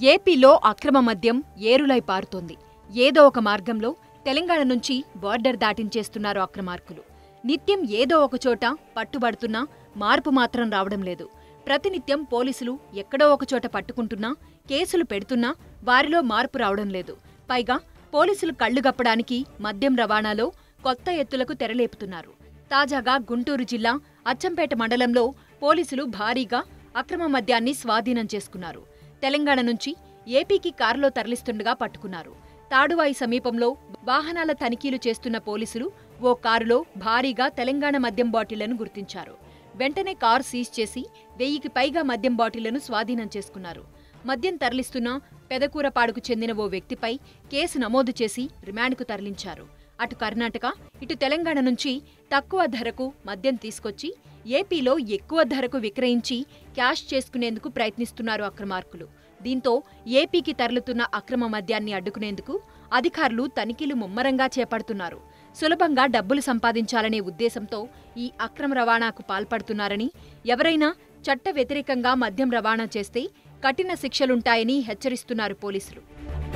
ఏపీలో అక్రమ మద్యం ఏరులై పారుతోంది. ఏదో ఒక మార్గంలో తెలంగాణ నుంచి బార్డర్ దాటించేస్తున్నారు అక్రమార్కులు. నిత్యం ఏదో ఒక చోట పట్టుబడుతున్నా మార్పు మాత్రం రావడం లేదు. ప్రతినిత్యం పోలీసులు ఎక్కడో ఒకచోట పట్టుకుంటున్నా, కేసులు పెడుతున్నా వారిలో మార్పు రావడం లేదు. పైగా పోలీసులు కళ్లుగప్పడానికి మద్యం రవాణాలో కొత్త ఎత్తులకు తెరలేపుతున్నారు. తాజాగా గుంటూరు జిల్లా అచ్చంపేట మండలంలో పోలీసులు భారీగా అక్రమ మద్యాన్ని స్వాధీనం చేసుకున్నారు. తెలంగాణ నుంచి ఏపీకి కారులో తరలిస్తుండగా పట్టుకున్నారు. తాడువాయి సమీపంలో వాహనాల తనిఖీలు చేస్తున్న పోలీసులు ఓ కారులో భారీగా తెలంగాణ మద్యం బాటిళ్లను గుర్తించారు. వెంటనే కారు సీజ్ చేసి 1000కి పైగా మద్యం బాటిళ్లను స్వాధీనం చేసుకున్నారు. మద్యం తరలిస్తున్న పెదకూరపాడుకు చెందిన ఓ వ్యక్తిపై కేసు నమోదు చేసి రిమాండ్కు తరలించారు. అటు కర్ణాటక, ఇటు తెలంగాణ నుంచి తక్కువ ధరకు మద్యం తీసుకొచ్చి ఏపీలో ఎక్కువ ధరకు విక్రయించి క్యాష్ చేసుకునేందుకు ప్రయత్నిస్తున్నారు అక్రమార్కులు. దీంతో ఏపీకి తరలుతున్న అక్రమ మద్యాన్ని అడ్డుకునేందుకు అధికారులు తనిఖీలు ముమ్మరంగా చేపడుతున్నారు. సులభంగా డబ్బులు సంపాదించాలనే ఉద్దేశంతో ఈ అక్రమ రవాణాకు పాల్పడుతున్నారని, ఎవరైనా చట్ట వ్యతిరేకంగా మద్యం రవాణా చేస్తే కఠిన శిక్షలుంటాయని హెచ్చరిస్తున్నారు పోలీసులు.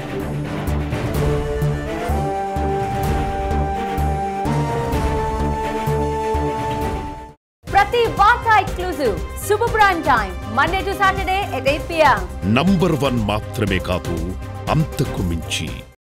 ప్రతి వార్త exclusive super prime time Monday to Saturday at 8 PM. Number 1 మాత్రమే కాదు, అంతకు మించి.